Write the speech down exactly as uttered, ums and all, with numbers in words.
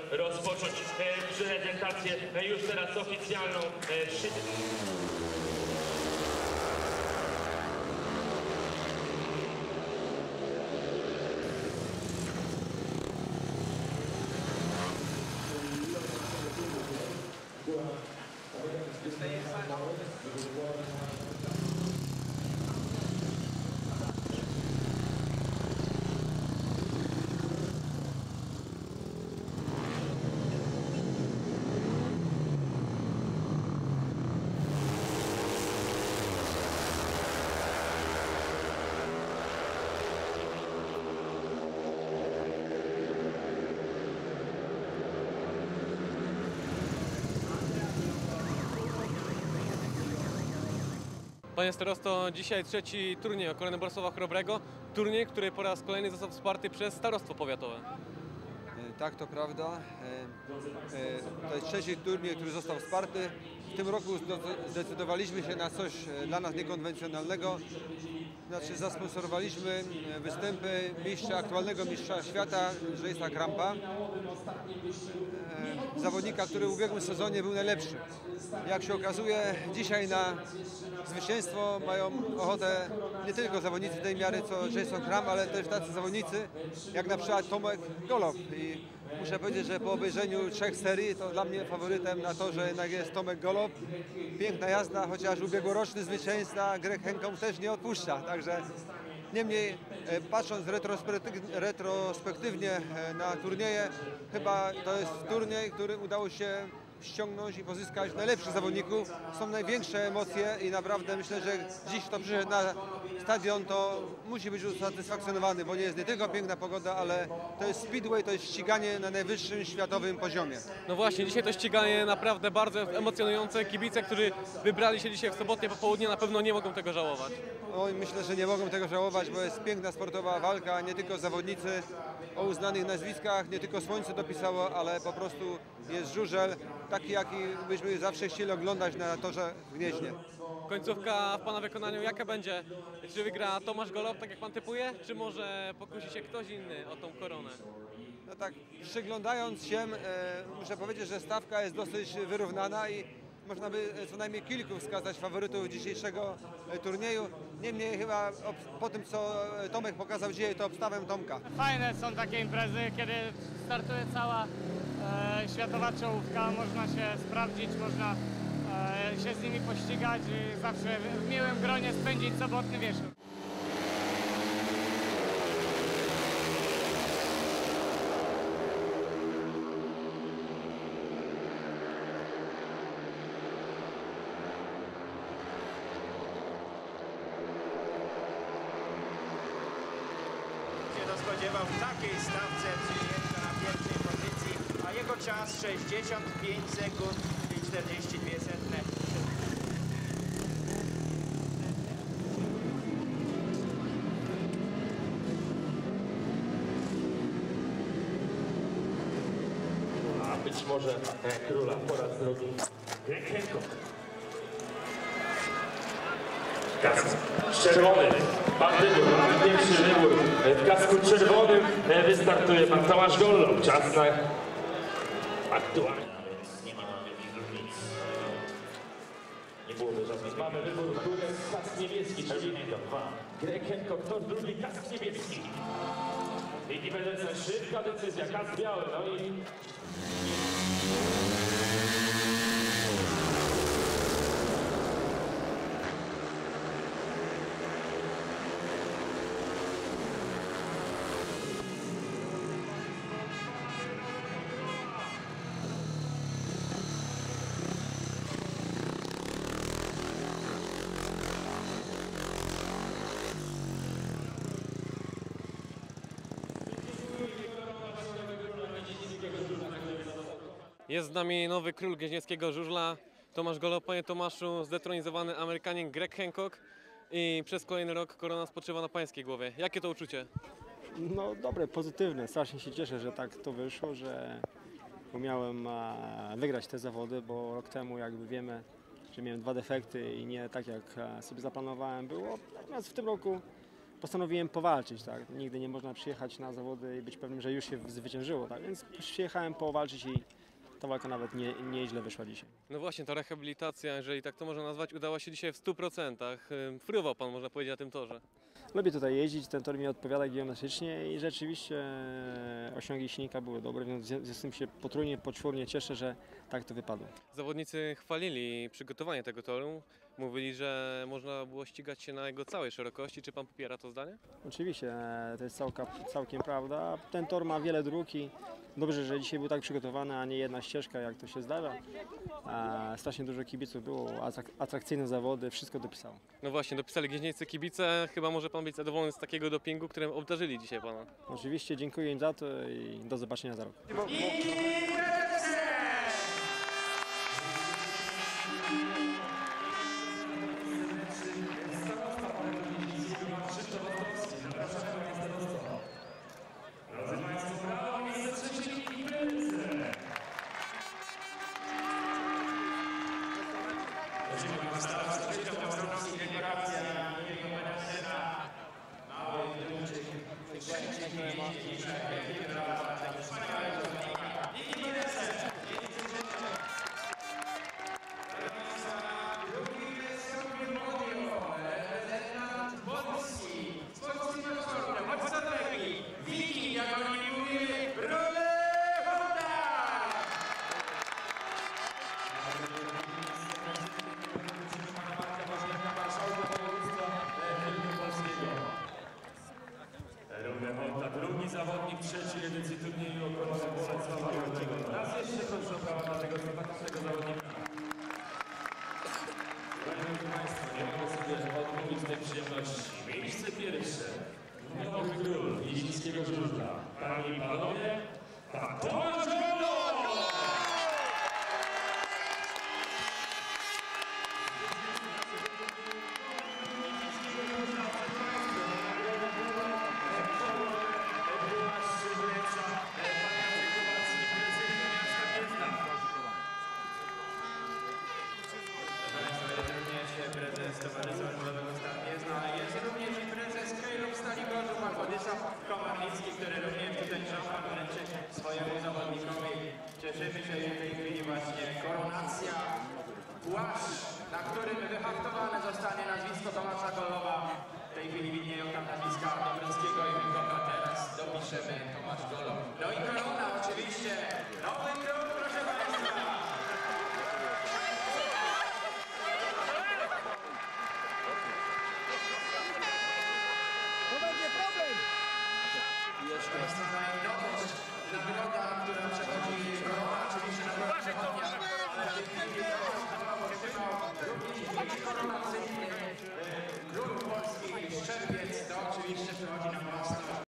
rozpocząć prezentację już teraz oficjalną. Panie starosto, dzisiaj trzeci turniej okrony Bolesława Chrobrego. Turniej, który po raz kolejny został wsparty przez starostwo powiatowe. Tak, to prawda. To jest trzeci turniej, który został wsparty. W tym roku zdecydowaliśmy się na coś dla nas niekonwencjonalnego. Znaczy zasponsorowaliśmy występy mistrza, aktualnego mistrza świata, Jace'a Krampa. Zawodnika, który w ubiegłym sezonie był najlepszy. Jak się okazuje, dzisiaj na zwycięstwo mają ochotę nie tylko zawodnicy tej miary co Jason Kramp, ale też tacy zawodnicy jak na przykład Tomek Golob. I muszę powiedzieć, że po obejrzeniu trzech serii to dla mnie faworytem na to, że jednak jest Tomek Golob. Piękna jazda, chociaż ubiegłoroczny zwycięzca Greg Hancock też nie odpuszcza. Także niemniej patrząc retrospektywnie na turnieje, chyba to jest turniej, który udało się ściągnąć i pozyskać najlepszych zawodników. Są największe emocje i naprawdę myślę, że dziś kto przyszedł na stadion, to musi być usatysfakcjonowany, bo nie jest nie tylko piękna pogoda, ale to jest speedway, to jest ściganie na najwyższym światowym poziomie. No właśnie, dzisiaj to ściganie naprawdę bardzo emocjonujące. Kibice, którzy wybrali się dzisiaj w sobotnie popołudnie, na pewno nie mogą tego żałować. Oj, myślę, że nie mogą tego żałować, bo jest piękna sportowa walka, nie tylko zawodnicy o uznanych nazwiskach, nie tylko słońce dopisało, ale po prostu jest żużel, taki jaki byśmy zawsze chcieli oglądać na torze w Gnieźnie. Końcówka w Pana wykonaniu jaka będzie? Czy wygra Tomasz Golob, tak jak Pan typuje, czy może pokusi się ktoś inny o tą koronę? No tak, przyglądając się, e, muszę powiedzieć, że stawka jest dosyć wyrównana i można by co najmniej kilku wskazać faworytów dzisiejszego turnieju. Niemniej chyba po tym, co Tomek pokazał dzisiaj, to obstawiam Tomka. Fajne są takie imprezy, kiedy startuje cała e, światowa czołówka, można się sprawdzić, można e, się z nimi pościgać i zawsze w miłym gronie spędzić sobotny wieczór. Spodziewał w takiej stawce przyjęcia na pierwszej pozycji, a jego czas sześćdziesiąt pięć sekund i czterdzieści dwie setne. A być może króla po raz drugi Greg Hancock. Kask czerwony. Pan wybór, pan pierwszy wybór. W kasku czerwonym wystartuje pan Tomasz Golob. Czas na aktualnie. Więc nie ma wielkich różnic. Nie byłoby żadnych. Mamy wybór, który jest kask niebieski, czyli Greg Hancock, to drugi kask niebieski. I będzie szybka decyzja, kask biały, no i... Jest z nami nowy król gnieźnieńskiego żużla, Tomasz Golob. Panie Tomaszu, zdetronizowany Amerykanin Greg Hancock i przez kolejny rok korona spoczywa na pańskiej głowie. Jakie to uczucie? No dobre, pozytywne. Strasznie się cieszę, że tak to wyszło, że umiałem wygrać te zawody, bo rok temu, jakby wiemy, że miałem dwa defekty i nie tak jak sobie zaplanowałem było. Natomiast w tym roku postanowiłem powalczyć, tak. Nigdy nie można przyjechać na zawody i być pewnym, że już się zwyciężyło, tak. Więc przyjechałem powalczyć i ta walka nawet nie, nieźle wyszła dzisiaj. No właśnie, ta rehabilitacja, jeżeli tak to można nazwać, udała się dzisiaj w stu procentach. Fruwał pan, można powiedzieć, na tym torze. Lubię tutaj jeździć, ten tor mi odpowiada geometrycznie i rzeczywiście osiągi silnika były dobre, więc z tym się potrójnie, poczwórnie cieszę, że tak to wypadło. Zawodnicy chwalili przygotowanie tego toru. Mówili, że można było ścigać się na jego całej szerokości. Czy pan popiera to zdanie? Oczywiście, to jest całka, całkiem prawda. Ten tor ma wiele dróg i dobrze, że dzisiaj był tak przygotowany, a nie jedna ścieżka, jak to się zdarza. Strasznie dużo kibiców było, atrakcyjne zawody, wszystko dopisało. No właśnie, dopisali gnieźnieńscy kibice. Chyba może pan być zadowolony z takiego dopingu, którym obdarzyli dzisiaj pana. Oczywiście, dziękuję im za to i do zobaczenia za rok. Drugi zawodnik trzeciej edycji turnieju okrągłego Bolesława Górnego. Raz jeszcze proszę o brawa dla tego sympatycznego zawodnika. Drodzy Państwo, nie mogę sobie odmówić tej przyjemności. Miejsce pierwsze. Nowy król Wiśniewskiego żużla. Panie i panowie, pan Tomasz Golob! Prezes Towarzystwa Żużlowego Stal Gniezno, ale jest również i prezes Krajów Stali Gorzów, pan Władysław Komarnicki, który również tutaj szampan wręczy swojemu zawodnikowi. Cieszymy się, że w tej chwili właśnie koronacja, płaszcz, na którym wyhaftowane zostanie nazwisko Tomasza Goloba. W tej chwili widnieją tam nazwiska Dobrowskiego i Wilkowa. Teraz dopiszemy Tomasz Golob. No i korona oczywiście, nowy król, proszę Państwa. Nagroda, która przechodzi korona, oczywiście nagroda przechodnia, ale w tej chwili również korona